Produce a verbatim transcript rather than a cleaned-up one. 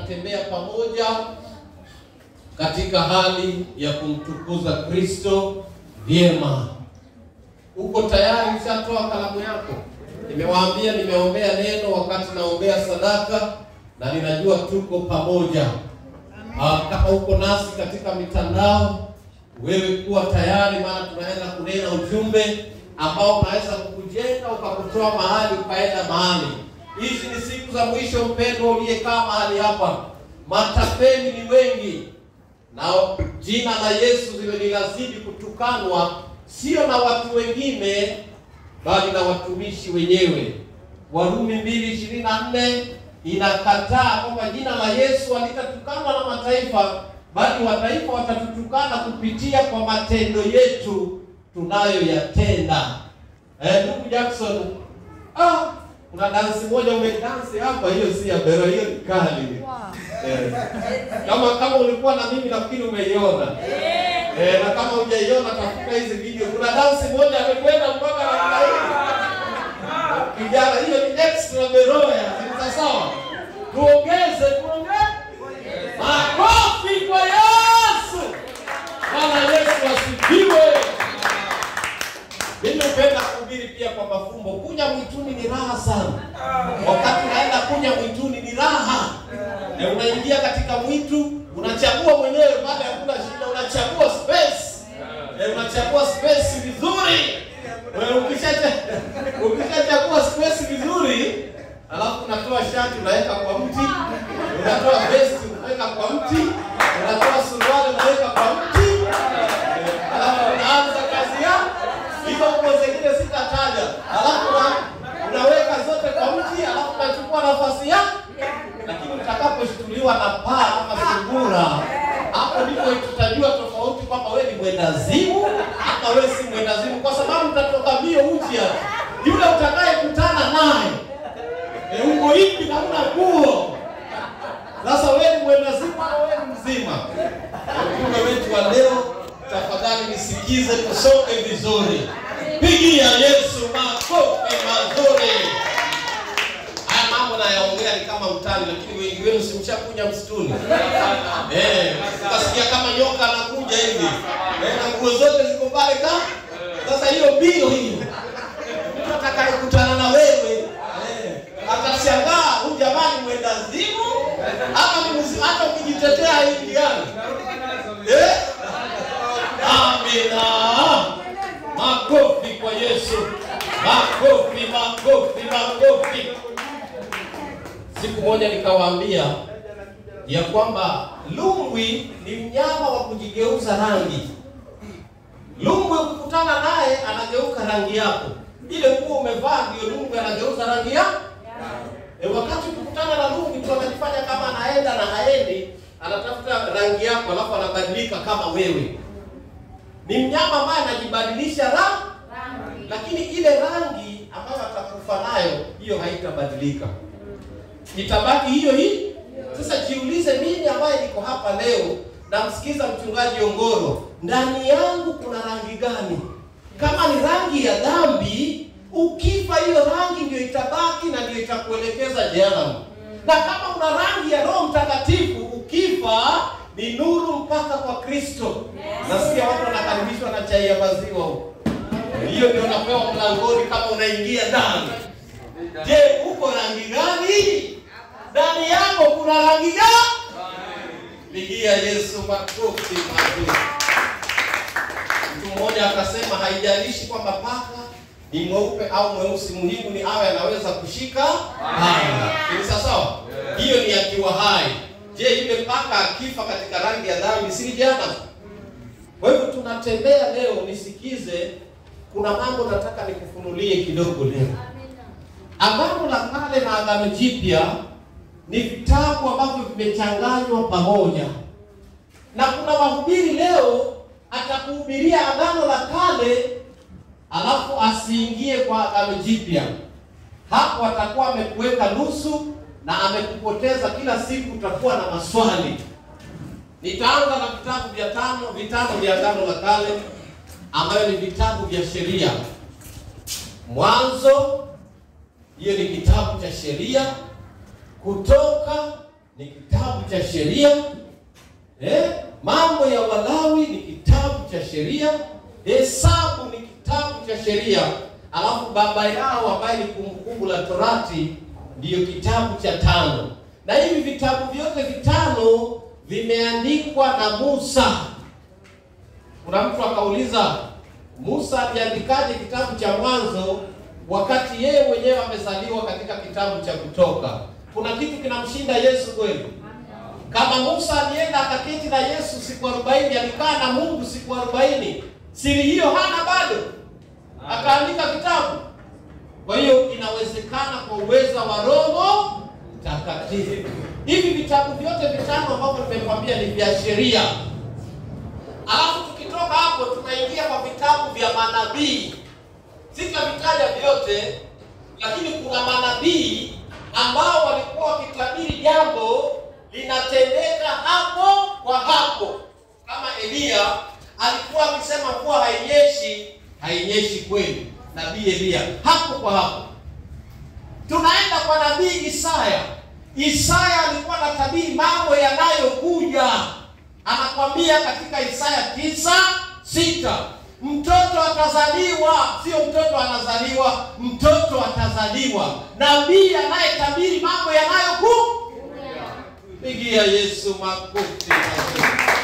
tunatembea pamoja katika hali ya kumtukuza Kristo vyema. Uko tayari? Ushatoa kalamu yako? Nimewaambia nimeombea neno wakati naombea sadaka, na ninajua tuko pamoja. Aa, kama uko nasi katika mitandao, wewe kuwa tayari, maana tunaenda kunena ujumbe ambao unaweza kukujenga ukakutoa mahali ukaenda mahali. Hizi ni siku za mwisho, mpendwa uliyekaa mahali hapa. Matapeli ni wengi, na jina la Yesu linazidi kutukanwa, sio na watu wengine bali na watumishi wenyewe. Warumi mbili ishirini na nne inakataa kwamba jina la Yesu halitatukana na mataifa, bali wataifa watatutukana kupitia kwa matendo yetu tunayoyatenda. Eh, ndugu Jackson, ah, kuna dansi moja umedansi hapa, hiyo si ya bero, hiyo ni kali. Wow. Eh, kama kama ulikuwa na mimi nafikiri umeiona. Eh, na kama hujaiona tafuta hizi video. Kuna dansi moja amekwenda mpaka na hii. Kijana, hiyo ni extra beroya. Ni sawa? Tuongeze, tuongeze. Makofi kwa Yesu. Bwana Yesu asifiwe. Mimi napenda kuhubiri pia kwa mafumbo. Kuja mwituni ni raha sana. Wakati unaenda kuja mwituni ni raha. Na unaingia katika mwitu, unachagua mwenyewe baada ya kula shida, unachagua space. Na unachagua space vizuri. Wewe ukishacha ukishachagua space vizuri, alafu unatoa shati unaweka kwa mti, unatoa vest unaweka kwa mti, unatoa suruali unaweka kwa mti. Alafu unaanza kazi yako. Hizo nguo zingine sitataja. Alafu unaweka zote kwa mti, alafu unachukua nafasi yako. Lakini utakaposhtuliwa na paa ama sungura, hapo ndipo tutajua tofauti kwamba wewe ni mwendazimu ama wewe si mwendazimu, kwa sababu utatoka mbio uchi yule utakayekutana naye. E, uko hivi na una nguo. Sasa wewe ni mwendazimu au wewe ni mzima? Ujumbe wetu wa leo, tafadhali nisikize, tusome vizuri. Pigia Yesu makofi mazuri. Haya mambo nayaongea ni kama utani, lakini wengi wenu simshakunya msituni. Eh, ukasikia kama nyoka anakuja hivi. Eh, na nguo zote ziko pale kama. Sasa hiyo bio hiyo. Mtu atakayekutana na wewe, eh, atashangaa huyu jamani mwendazimu ama ni mzima, hata ukijitetea haingiani. Eh? Amina. Makofi kwa Yesu. Makofi, makofi, makofi. Siku moja nikawaambia ya kwamba lumbwi ni mnyama wa kujigeuza rangi. Lumbwi ukikutana naye anageuka rangi yako. Ile nguo umevaa ndio lumbwi anageuza rangi yako. E, wakati ukikutana na lumbwi mtu anajifanya kama anaenda na haendi, anatafuta rangi yako alafu anabadilika kama wewe. Ni mnyama ambaye anajibadilisha rangi, lakini ile rangi ambayo atakufa nayo hiyo haitabadilika. Itabaki hiyo hii. Sasa jiulize, mimi ambaye niko hapa leo namsikiza mchungaji Ongoro, ndani yangu kuna rangi gani? Kama ni rangi ya dhambi, ukifa hiyo rangi ndio itabaki na ndio itakuelekeza jehanamu. Na kama una rangi ya Roho Mtakatifu, ukifa ni nuru mpaka kwa Kristo. Nasikia watu wanakaribishwa na chai ya maziwa huko. Hiyo ndio unapewa mlangoni kama unaingia ndani. Je, uko rangi gani? Ndani yako kuna rangi gani? Pigia Yesu makofi mazuri. Mtu mmoja akasema haijalishi kwamba paka ni mweupe au mweusi, muhimu ni awe anaweza kushika hai. Ni sawa? Hiyo ni akiwa hai. Je, yule paka akifa katika rangi ya dhambi si jana? Kwa hivyo tunatembea leo, nisikize, kuna mambo nataka nikufunulie kidogo leo. Agano la Kale na Agano Jipya ni vitabu ambavyo vimechanganywa pamoja. Na kuna wahubiri leo atakuhubiria Agano la Kale alafu asiingie kwa Agano Jipya. Hapo atakuwa amekuweka nusu na amekupoteza. Kila siku utakuwa na maswali. Nitaanza na vitabu vya tano, vitano vya Agano la Kale ambayo ni vitabu vya sheria. Mwanzo, hiyo ni kitabu cha sheria. Kutoka ni kitabu cha sheria. Eh, mambo ya Walawi ni kitabu cha sheria, Hesabu ni kitabu cha sheria, alafu baba yao ambaye ni Kumbukumbu la Torati ndiyo kitabu cha tano. Na hivi vitabu vyote vitano vimeandikwa na Musa. Kuna mtu akauliza, Musa aliandikaje kitabu cha Mwanzo wakati yeye mwenyewe amezaliwa katika kitabu cha Kutoka? Kuna kitu kinamshinda Yesu kweli? Kama Musa alienda akaketi na Yesu siku arobaini, alikaa na Mungu siku arobaini, siri hiyo hana bado? Akaandika kitabu. Kwa hiyo inawezekana kwa uwezo wa Roho Mtakatifu. Hivi vitabu vyote vitano ambavyo nimekwambia ni vya sheria. Alafu tukitoka hapo tunaingia kwa vitabu vya manabii. Sitavitaja vyote, lakini kuna manabii ambao walikuwa wakitabiri jambo linatendeka hapo kwa hapo. Kama Elia alikuwa akisema kuwa hainyeshi, hainyeshi kweli. Nabii Elia hapo kwa hapo. Tunaenda kwa nabii Isaya. Isaya alikuwa anatabiri mambo yanayokuja. Anakwambia katika Isaya tisa sita, mtoto atazaliwa, sio mtoto anazaliwa, mtoto atazaliwa. Nabii anayetabiri mambo yanayokuja. Pigia Yesu makofi.